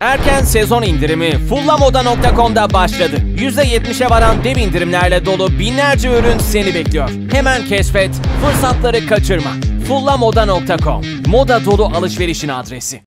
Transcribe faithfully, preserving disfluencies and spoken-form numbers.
Erken sezon indirimi fullamoda nokta com'da başladı. yüzde yetmişe varan dev indirimlerle dolu binlerce ürün seni bekliyor. Hemen keşfet, fırsatları kaçırma. fullamoda nokta com, moda dolu alışverişin adresi.